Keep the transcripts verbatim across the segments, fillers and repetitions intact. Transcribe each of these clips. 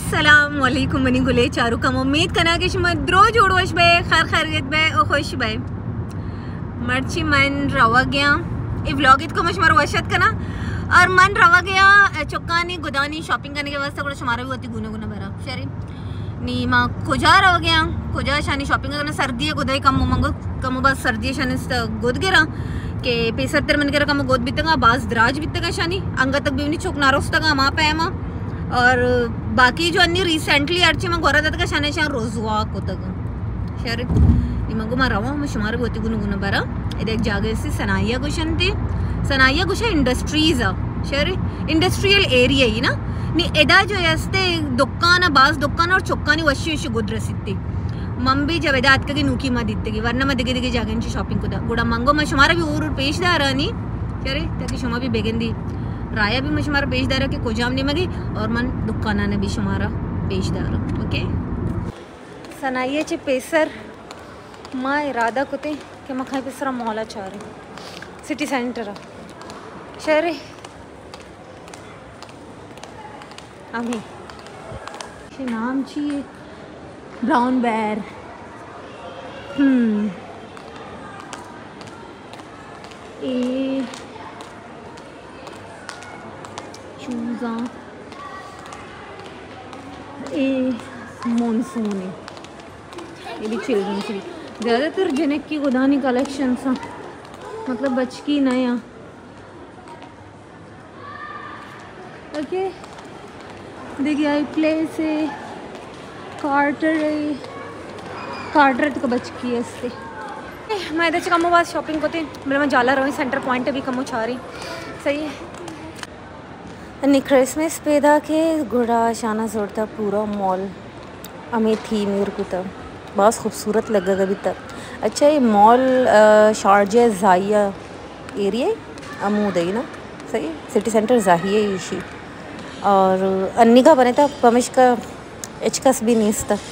अस्सलाम वालेकुम मनी गुले चारू कम उम्मीद कना कि शुमा रोज उड़वश बे खैर खैरियत बे और खुश बे मर्ची मन रवा गया ये व्लॉग इत को मशमार वशत कना और मन रवा गया चौकानी गुदानी शॉपिंग करने के वास्ते को शुमारा भी होती गुना गुना भरा शरी नी माँ कुजा रवा गया कुजा शानी शॉपिंग करना सर्दी है गुदाई कम मंगो कम बस सर्दी शानी गुद गिरा के पेसर तेरे मन गिरा कम गोद बीतेगा बाज दराज बीतेगा शानी अंग तक भी चौक नारोस तक माँ पे माँ और बाकी जो अन्नी रिसेंटली अर्ची में गोरा दादा का शाने शान रोजुआ को तक शर निमगो मा रवा म शुमार गोती गुनु गुनु बरा इधर एक जागे से सनाइया गुशन थी सनाइया गुशा इंडस्ट्रीज आ शर इंडस्ट्रियल एरिया ही ना नी एदा जो यस्ते दुकान बास दुकान और चौकानी वशी वशी गुद रसित्ती मम्मी जब एदा आत की नूकी मा दित्ते वरना मा दिगे दिगे जागे शॉपिंग को गुड़ा मंगो मा शुमारा भी ऊर पेशदार नी शरे ताकि शुमा भी बेगंदी राया भी मैं शुमारा पेशदार के कोजाम नहीं मगी और मन दुकाना ने भी शुमारा पेशदार ओके सनाइए चे पेसर माँ इरादा कुते कि मैं खाई पेसरा मौला चाह रही सिटी सेंटर शहरे अभी नाम चाहिए ब्राउन बैर हम्म ए चूज़ा ए मॉनसून ये भी चिल्ड्रन की ज़्यादातर जनक की गुदानी कलेक्शन सा मतलब बच की नया ओके देखिए आई प्ले से कार्टर कार्टर तो बच की है इससे मैं इधर से कम बात शॉपिंग होते मेरे मैं जाला रहा हूँ सेंटर पॉइंट अभी कम छा रही सही है अन्नी क्रिसमस पैदा के गुड़ा शाना जोड़ता पूरा मॉल हमें थी मेरे को तब बहुत खूबसूरत लगा कभी तक अच्छा ये मॉल शारजा जाहिया एरिया अमूद है ना सही सिटी सेंटर जाहिया इशी और अन्नी का बने था पमिश का एचकस भी नहीं था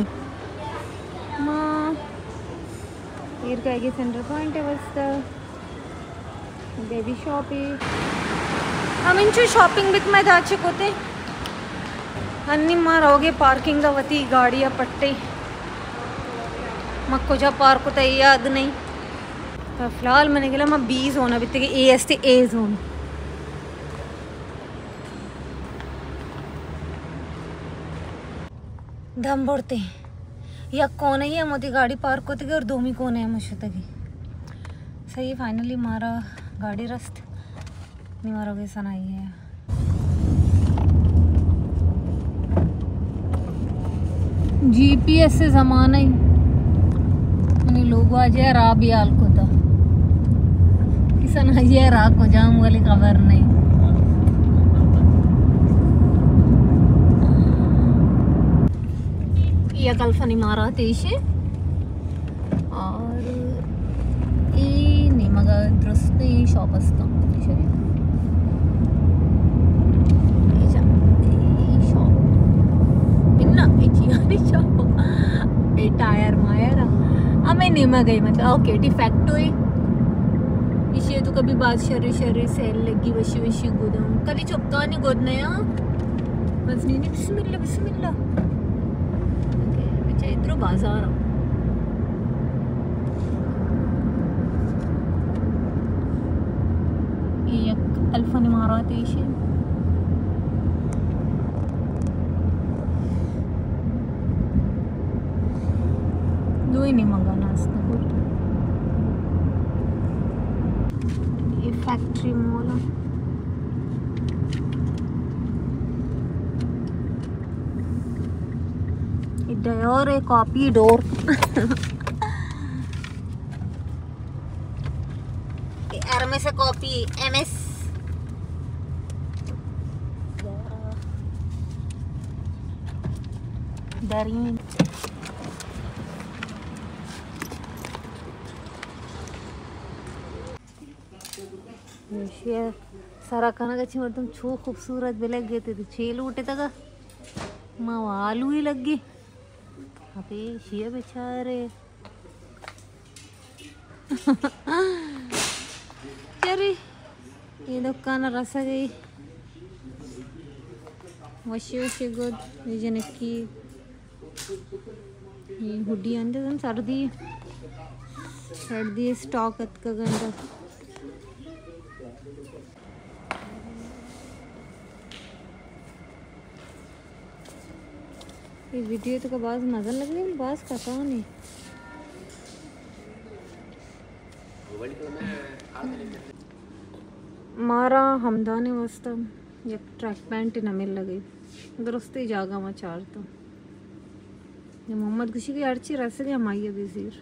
माँ ईर का आगे सेंटर पॉइंट है बस बेबी शॉप है हम इंचू शॉपिंग बिक में दाचे कोते अन्नी मार होगे पार्किंग दा वती गाड़ियाँ पट्टे मक्को जा पार्क होता है याद नहीं तो फिलहाल मैंने कहला मैं बी जोन बीते A S T A zone दम बढ़ते या कौन है मोदी गाड़ी पार्क होती और दोमी कौन है मुझे तक सही फाइनली मारा गाड़ी रस्त नहीं मारोगे सनाई है जीपीएस से जमाना ही मैंने लोग आ जाए रा भी आल को था कि सनाई रा को जाऊँ वाली खबर नहीं ये कल फनी मारा तेशे और ये नहीं मगा दृष्ट शॉप असता टायर मायर हमें निमा गई मतलब ओके डिफेक्ट हुई इसे तो कभी बात शरी शरी सेल लगी वशी वशी गोदम कली चुपका नहीं गोदना या बस नहीं नहीं बिस्मिल्लाह बिस्मिल्लाह ओके बच्चा इधर बाजार ये एक अल्फा इमारत है इसे दो ही नहीं मंगाना इसका ये फैक्ट्री मॉल डोर है कॉपी डोर M S copy M S दरियन सारा खाना कच्ची मर तुम छू खूबसूरत भी लग गए थे तो छेल उठे तक माँ आलू ही लग गई अबे शिया बेचारे चरी ये दुकान रस गई वशी वशी गुड ये जनकी ये हुडी अंदर सर्दी सर्दी स्टॉक अत गंदा ये वीडियो तो का बाज मजा लग रही है बाज का कौन है मारा हमदाने वास्ता एक ट्रैक पैंट न मिल लगी दुरुस्ती जागा में चार तो ये मोहम्मद खुशी की अर्ची रस गया माइया बिजीर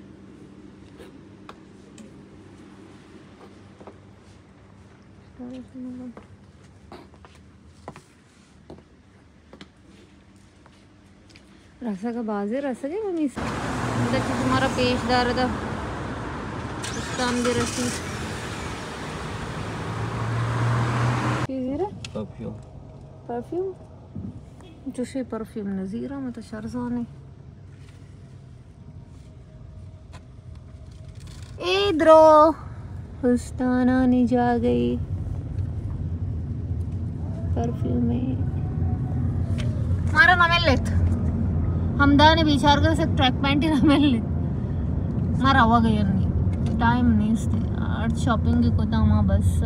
रसा का बाजे रसा के मम्मी इधर तुम्हारा पेशदार था इस्लाम दी रसी परफ्यूम परफ्यूम जोशी परफ्यूम नज़ीरा में तो शर्ज़ाने इधरो हुस्ताना नहीं जा गई परफ्यूम में मारा ना मिल लेत हमदाने बिचार कर से ट्रैक पैंट ही ना मिल लेत मारा हुआ गया नहीं टाइम नहीं इसते आर्ट शॉपिंग की कोता माँ बस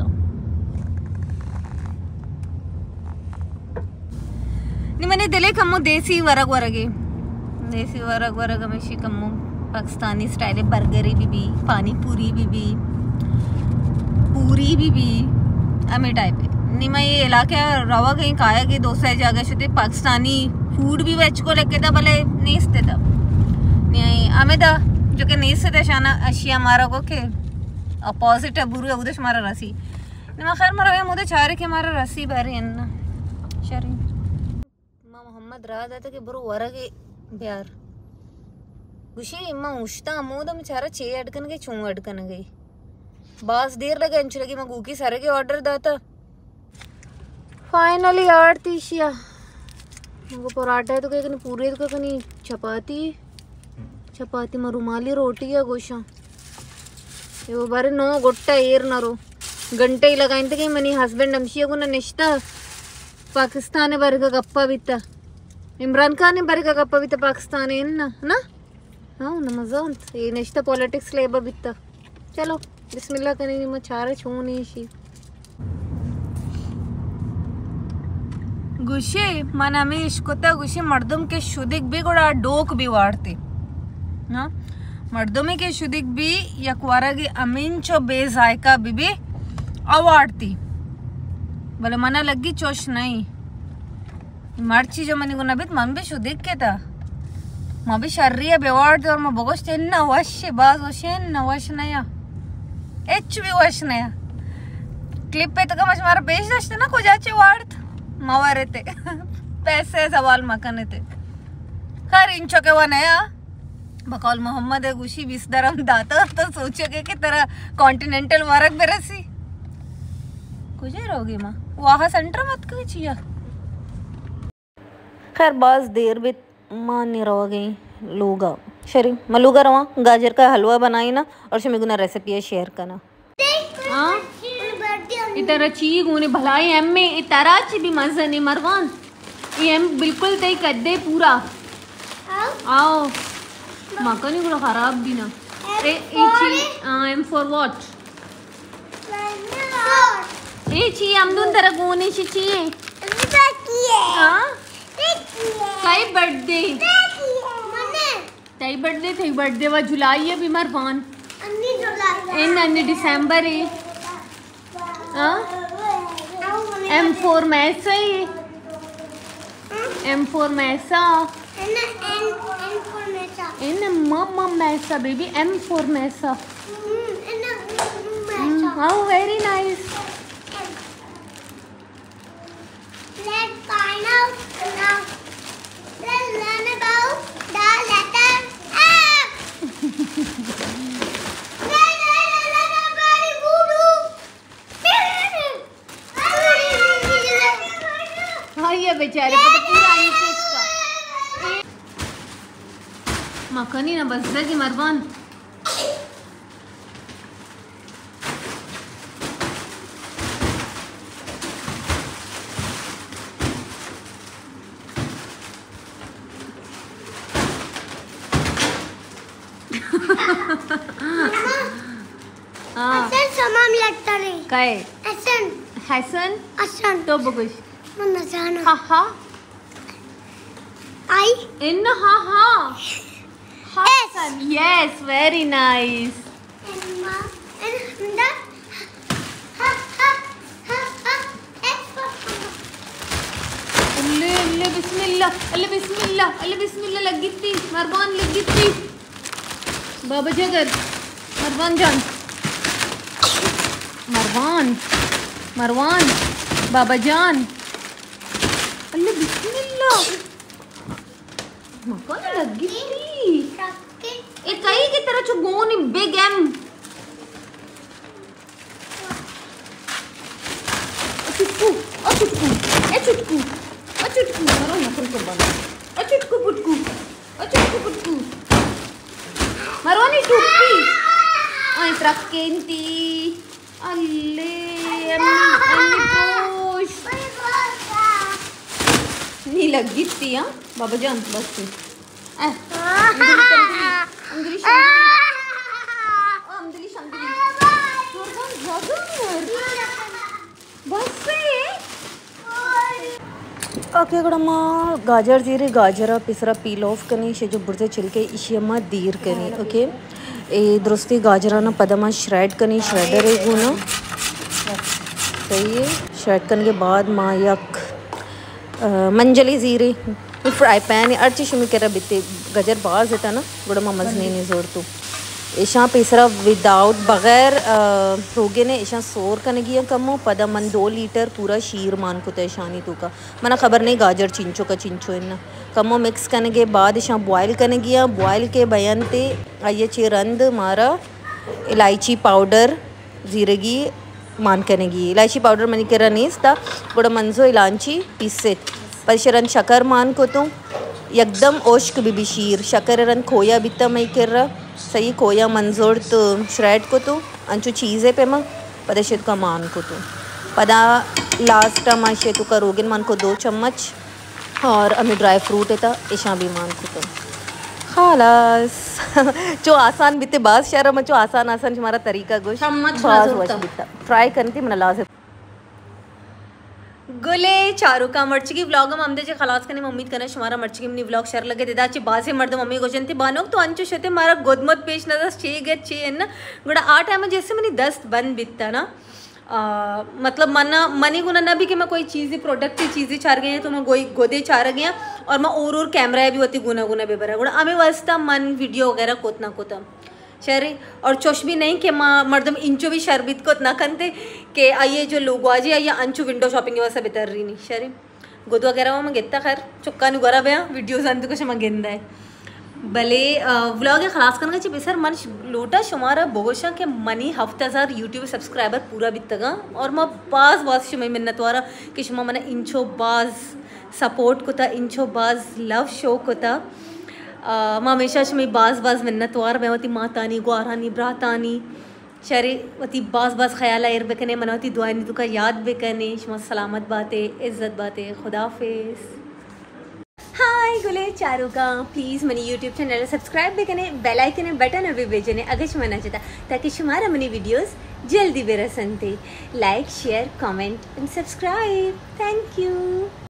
मैंने दिले कम्मो देसी वरग वरगे देसी वरग वरग हमेशा कम्मो पाकिस्तानी स्टाइल बर्गरी भी भी पानी पूरी भी भी पूरी भी भी अमे टाइप नहीं मैं ये इलाके रवा कहीं खाया कि दोस्त जगह शुद्ध पाकिस्तानी फूड भी वेज को लेके था भले नहीं स्थित था नहीं हमें था जो कि नहीं स्थित शाना अशिया मारा को के अपोजिट है बुरु उधर हमारा रसी नहीं खैर मारा मुझे चाह रहे कि हमारा रसी भरे है ना शरी मोहम्मद रहा था कि बरो वरगे ब्यार गुशी इम्मा उश्ता अमूद हम चारा चे अटकन गई चूं अटकन गई बास देर लगे अंच लगी मैं गूकी सारे के ऑर्डर दाता फाइनली आठ तीसिया मुझको पराठा है तो कहीं पूरे तो कहीं चपाती चपाती में रुमाली रोटी है गोशा ये वो बारे नो गोट्टा एर ना रो घंटे ही लगाइन थे कि मनी हस्बैंड हमशिया को ना निश्ता पाकिस्तान बारे का गप्पा बीता इमरान खान ने बारे का गप्पा बीता पाकिस्तान है ना ना हाँ ना मजा ये निश्ता पॉलिटिक्स लेबा बीता चलो बिस्मिल्लाह करेंगे मैं चारे छू नहीं शी गुशे मना में इश्कोता गुशे मर्दम के शुदिक भी गोड़ा डोक भी वाड़ते ना मर्दम के शुदिक भी यकवारा की अमीन चो बेजायका बीबी अवार्डती बोले मना लगी चोश नहीं मर्ची जो मनी गुना बित मन भी शुदिक के था माँ भी शर्रिया बेवार्ड और माँ बगोश तेन्ना वश बाज वशेन न वश नया एच भी वश नया क्लिप पे तो कम हमारा पेश दश्ते ना को जाचे वार्ड मावारे थे पैसे सवाल मकाने थे खैर इंचो के वो नया बकौल मोहम्मद है गुशी बीस दरम दाता तो सोचोगे कि तेरा कॉन्टिनेंटल मार्ग बेरसी कुछ ही रहोगी माँ वहाँ सेंटर मत कोई चिया खैर बाज देर भी माँ नहीं रहो गई लोगा शरी मलूगा रवा गाजर का हलवा बनाई ना और शमिगुना रेसिपी शेयर करना हाँ इतना चीज गुने भलाई एम में इतना ची भी मजा नहीं मरवान ये एम बिल्कुल तय कर दे पूरा आओ मक्का नहीं पूरा खराब भी ना ए ची एम फॉर व्हाट ए ची अमदुन तरह गुने ची ची हाँ कई बर्थडे तई बर्थडे थई बर्थडे वा जुलाई है बीमार पान इन अन्नी दिसंबर है एम फोर मैसा ही एम फोर मैसा इन मम्मा मैसा बेबी एम फोर मैसा how very nice let's find out now. Let's learn about the letter F. हाँ ये बेचारे को तो पूरा आई इसका मखनी ना बस की मरवान हाय Asan. हसन Asan. तो बगुश Mana sana. हा हा I. इन हा हा हसन yes very nice And ma. And Hamda. Ha ha ha ha. X for Hamda. अल्ले अल्ले बिस्मिल्लाह अल्ले बिस्मिल्लाह अल्ले बिस्मिल्लाह लगी थी मरवान लगी थी बाबा जगर मरवान जान मरवान मरवान बाबा जान अल्ले बिस्मिल्लाह मकान लगी थी Rocket. ए कई की तरह जो गोन बिग एम चुटकू ओ चुटकू ए चुटकू ओ चुटकू मारो ना तुम को बना ओ चुटकू पुटकू ओ चुटकू पुटकू मारो नी टुप्पी ओए ट्रकेंती अल्ले अम्मी पोश नी लगी थी हां बाबा जान बस ए अंगली अंगली अंगली अंगली बस ओके गुड़म्मा गाजर जीरे गाजरा पिसरा पील ऑफ कनी शे जो बुर्जे छिलके इशियम्मा दीर कनी ओके ए दुरुस्ती गाजरा ना पदमा श्रेड कनी श्रेडर है गुना सही है श्रेड करने के बाद माँ यक मंजली जीरे फ्राई पैन अर्ची शुमी करा बिते गजर बाहर देता ना गुड़म्मा मजने नहीं जोर तो ऐशा पिसरा विदाउट बगैर रोगे ने ऐशा सोर करने की कमो पदा मन दो लीटर पूरा शीर मान को तैशानी तो का मना खबर नहीं गाजर चिंचो का चिंचो इन्ना कमो मिक्स करने के बाद ऐशा बॉयल करने की बॉयल के बयान ते आइए चे रंद मारा इलायची पाउडर जीरगी मान करने की इलायची पाउडर मनी करा नहीं था बड़ा मंजो इलायची पीसे परिशरन शकर मान को तो एकदम ओश्क बिबी शीर शकर रन खोया बिता मई कर रहा सही खोया मंजोर तो श्रेड को तो अंचु चीज़ें पे माँ पदेशित का मान को तो पदा लास्ट माशे तो का रोगिन मान को दो चम्मच और अमी ड्राई फ्रूट था ऐशा भी मान को तो खालास जो आसान बिते बास शहर में जो आसान आसान हमारा तरीका गोश बास वश बिता ट्राई करनी थी मैंने लास्ट गुले चारू का मर्ची की व्लॉग हम आमदे जे खलास कने उम्मीद करना हमारा मर्ची की मनी व्लॉग शेयर लगे देदा चे बासे मर्द मम्मी गोजन थी बानो तो अंचु शते मारा गोदमत पेश नदा चे गे चे न गुड़ा आ टाइम जैसे मनी दस बन बिता ना आ, मतलब मना मनी गुना ना भी कि मैं कोई चीज़ प्रोडक्ट की चीज़ें चार गई हैं तो मैं गोई गोदे चार गया और मैं और और कैमरा भी होती गुना गुना बेबरा गुड़ा हमें वास्ता मन वीडियो वगैरह कोतना कोता शहरी और चोश भी नहीं कि माँ मर्दम इंचो भी शरबित को ना करते कि आइए जो लोग आजे आइए अंचु विंडो शॉपिंग की वजह बेहतर रही नहीं शहरी गोद वगैरह वो मैं गेता खैर चुक्का नहीं गरा भैया वीडियोस अंत कुछ मैं गेंदा है भले व्लॉग या खलास करना चाहिए सर मन लोटा शुमारा बोगोशा के मनी हफ्ता हज़ार यूट्यूब सब्सक्राइबर पूरा बीतगा और मैं बाज बाज शुमा मिन्नत वारा कि शुमा मैंने इंचो बाज सपोर्ट को था इंचो बाज लव शो को था माँ हमेशा शुमी बाज बाज मिन्नत वार मैं वती मातानी ग्वारानी ब्रातानी शरी वती बाज बाज ख्याल एर बेकने मनवती दुआनी तुका याद बेकने शुमा सलामत बातें इज्जत बातें खुदाफिज हाय गुले चारू का प्लीज़ मनी यूट्यूब चैनल सब्सक्राइब भी करने बेल आइकन बटन अभी भेजने अगर शुमाना चाहता ताकि शुमारा मनी वीडियोस जल्दी बेरसन थे like share comment and subscribe thank you.